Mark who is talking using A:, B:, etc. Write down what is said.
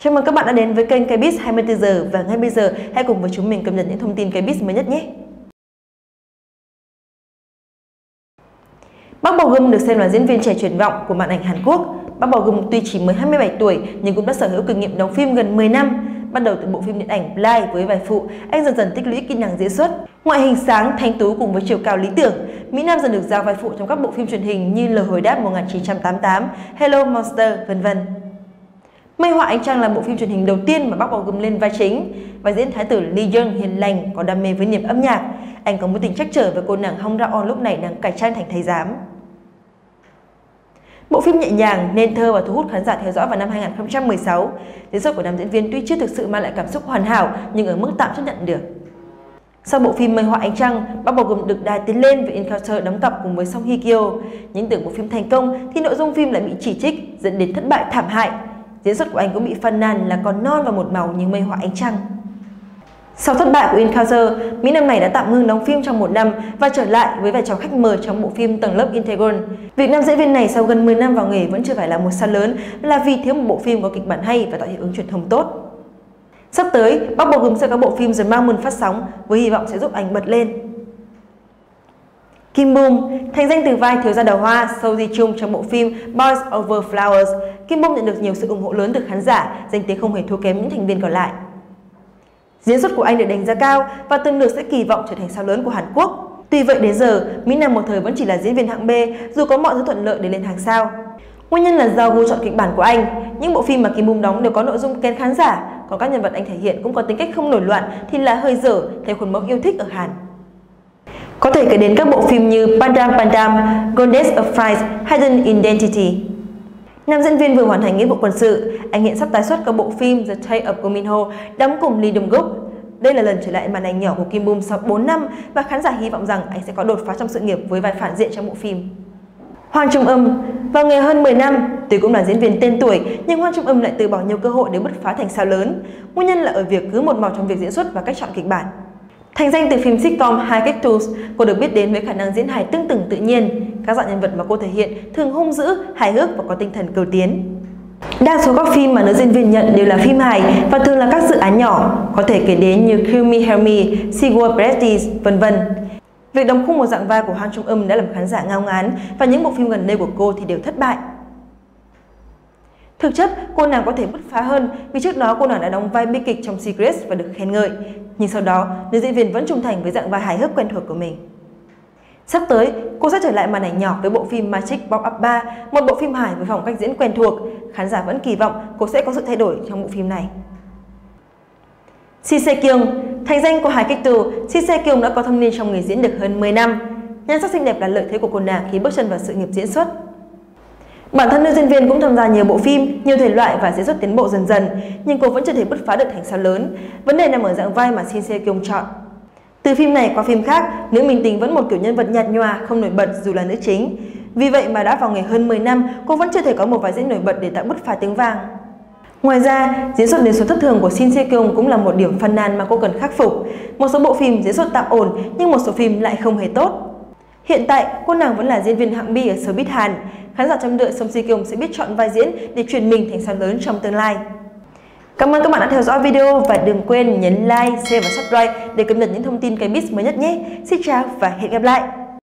A: Chào mừng các bạn đã đến với kênh Kbiz 24 giờ và ngay bây giờ hãy cùng với chúng mình cập nhật những thông tin Kbiz mới nhất nhé. Park Bo Gum được xem là diễn viên trẻ triển vọng của màn ảnh Hàn Quốc. Park Bo Gum tuy chỉ mới 27 tuổi nhưng cũng đã sở hữu kinh nghiệm đóng phim gần 10 năm. Bắt đầu từ bộ phim điện ảnh Blind với vai phụ, anh dần dần tích lũy kỹ năng diễn xuất. Ngoại hình sáng, thanh tú cùng với chiều cao lý tưởng, Mỹ Nam dần được giao vai phụ trong các bộ phim truyền hình như Lời Hồi Đáp 1988, Hello Monster, vân vân. Mây Họa Ánh Trăng là bộ phim truyền hình đầu tiên mà Park Bo Gum lên vai chính. Vai diễn thái tử Lee Young hiền lành, có đam mê với niềm âm nhạc. Anh có mối tình trắc trở với cô nàng Hong Ra-on lúc này đang cải trang thành thái giám. Bộ phim nhẹ nhàng, nên thơ và thu hút khán giả theo dõi vào năm 2016. Diễn xuất của nam diễn viên tuy chưa thực sự mang lại cảm xúc hoàn hảo nhưng ở mức tạm chấp nhận được. Sau bộ phim Mây Họa Ánh Trăng, Park Bo Gum được đài tiến lên với Encounter đóng cặp cùng với Song Hye Kyo. Nhưng tưởng bộ phim thành công thì nội dung phim lại bị chỉ trích, dẫn đến thất bại thảm hại. Diễn xuất của anh cũng bị phàn nàn là còn non và một màu như Mây Họa Ánh Trăng. Sau thất bại của Encounter, Mỹ Nam này đã tạm ngưng đóng phim trong 1 năm và trở lại với vai trò khách mời trong bộ phim Tầng Lớp Integral. Việc nam diễn viên này sau gần 10 năm vào nghề vẫn chưa phải là một sao lớn là vì thiếu một bộ phim có kịch bản hay và tạo hiệu ứng truyền thông tốt. Sắp tới, Park Bo Gum sẽ có bộ phim The Mamun phát sóng với hy vọng sẽ giúp anh bật lên. Kim Bum, thành danh từ vai thiếu gia đào hoa Seo Ji Chung trong bộ phim Boys Over Flowers, Kim Bum nhận được nhiều sự ủng hộ lớn từ khán giả, danh tiếng không hề thua kém những thành viên còn lại. Diễn xuất của anh được đánh giá cao và từng được sẽ kỳ vọng trở thành sao lớn của Hàn Quốc. Tuy vậy đến giờ, Mỹ Nam một thời vẫn chỉ là diễn viên hạng B dù có mọi thứ thuận lợi để lên hàng sao. Nguyên nhân là do gu chọn kịch bản của anh. Những bộ phim mà Kim Bum đóng đều có nội dung kén khán giả, còn các nhân vật anh thể hiện cũng có tính cách không nổi loạn thì là hơi dở theo khuôn mẫu yêu thích ở Hàn. Có thể kể đến các bộ phim như Pandam Pandam, Goddess of Fire, Hidden Identity. Nam diễn viên vừa hoàn thành nghĩa vụ quân sự, anh hiện sắp tái xuất các bộ phim The Tale of Go Min Ho đóng cùng Lee Dong Gook. Đây là lần trở lại màn ảnh nhỏ của Kim Bum sau 4 năm và khán giả hy vọng rằng anh sẽ có đột phá trong sự nghiệp với vai phản diện trong bộ phim. Hwang Chung-eum vào nghề hơn 10 năm, tuy cũng là diễn viên tên tuổi nhưng Hwang Chung-eum lại từ bỏ nhiều cơ hội để bứt phá thành sao lớn. Nguyên nhân là ở việc cứ một màu trong việc diễn xuất và cách chọn kịch bản. Thành danh từ phim sitcom High Cactus, cô được biết đến với khả năng diễn hài tưng tửng tự nhiên. Các dạng nhân vật mà cô thể hiện thường hung dữ, hài hước và có tinh thần cầu tiến. Đa số các phim mà nữ diễn viên nhận đều là phim hài và thường là các dự án nhỏ, có thể kể đến như Kill Me Help Me, Sigurd Prestige, vân vân. Việc đóng khung một dạng vai của Hwang Chung-eum đã làm khán giả ngao ngán và những bộ phim gần đây của cô thì đều thất bại. Thực chất, cô nàng có thể bứt phá hơn vì trước đó cô nàng đã đóng vai bi kịch trong Secrets và được khen ngợi. Nhưng sau đó, nữ diễn viên vẫn trung thành với dạng vai hài hước quen thuộc của mình. Sắp tới, cô sẽ trở lại màn ảnh nhỏ với bộ phim Magic Pop Up 3, một bộ phim hài với phong cách diễn quen thuộc. Khán giả vẫn kỳ vọng cô sẽ có sự thay đổi trong bộ phim này. Si Se Kyung, thành danh của High Cactus, Si Se Kyung đã có thâm niên trong nghề diễn được hơn 10 năm. Nhan sắc xinh đẹp là lợi thế của cô nàng khi bước chân vào sự nghiệp diễn xuất. Bản thân nữ diễn viên cũng tham gia nhiều bộ phim, nhiều thể loại và diễn xuất tiến bộ dần dần, nhưng cô vẫn chưa thể bứt phá được thành sao lớn. Vấn đề nằm ở dạng vai mà Shin Se Kyung chọn. Từ phim này qua phim khác, nữ minh tinh vẫn một kiểu nhân vật nhạt nhòa, không nổi bật dù là nữ chính. Vì vậy mà đã vào nghề hơn 10 năm, cô vẫn chưa thể có một vai diễn nổi bật để tạo bứt phá tiếng vang. Ngoài ra, diễn xuất đến số thất thường của Shin Se Kyung cũng là một điểm phàn nàn mà cô cần khắc phục. Một số bộ phim diễn xuất tạm ổn nhưng một số phim lại không hề tốt. Hiện tại, cô nàng vẫn là diễn viên hạng B ở showbiz Hàn. Khán giả trông đợi Song Si Kyung sẽ biết chọn vai diễn để chuyển mình thành sao lớn trong tương lai. Cảm ơn các bạn đã theo dõi video và đừng quên nhấn like, share và subscribe để cập nhật những thông tin Kbiz mới nhất nhé. Xin chào và hẹn gặp lại!